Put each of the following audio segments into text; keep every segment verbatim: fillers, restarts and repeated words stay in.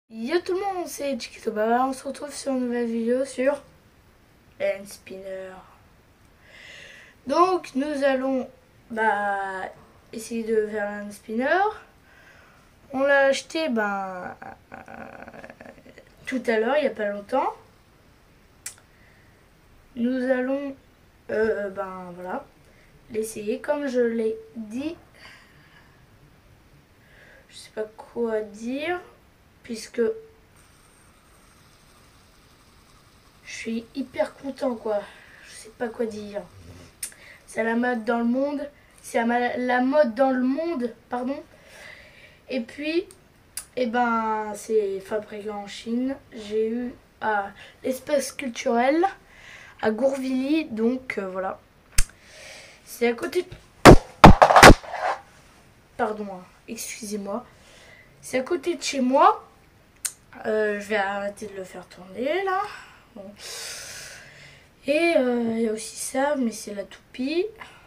Yo tout le monde, c'est Chiquito Baba, on se retrouve sur une nouvelle vidéo sur Hand Spinner. Donc nous allons bah, essayer de faire un spinner. On l'a acheté ben, euh, tout à l'heure, il n'y a pas longtemps. Nous allons euh, ben, voilà, l'essayer comme je l'ai dit. Je sais pas quoi dire puisque je suis hyper content quoi. Je sais pas quoi dire. C'est la mode dans le monde. C'est la mode dans le monde, pardon. Et puis, eh ben, c'est fabriqué en Chine. J'ai eu à l'espace culturel à Gourvilly, donc euh, voilà. C'est à côté de... Pardon, hein, excusez-moi. C'est à côté de chez moi. Euh, je vais arrêter de le faire tourner là. Bon. Et euh, il y a aussi ça, mais c'est la toupie.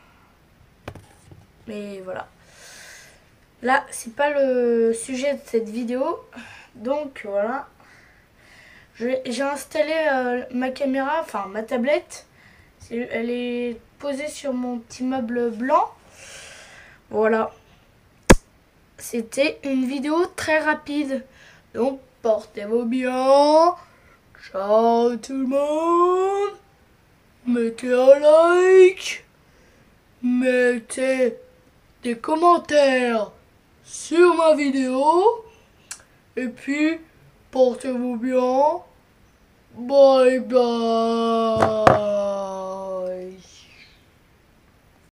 Mais voilà. Là, c'est pas le sujet de cette vidéo. Donc voilà. J'ai installé euh, ma caméra, enfin ma tablette. Est, elle est posée sur mon petit meuble blanc. Voilà. C'était une vidéo très rapide. Donc portez-vous bien. Ciao tout le monde. Mettez un like. Mettez des commentaires sur ma vidéo. Et puis, portez-vous bien. Bye bye.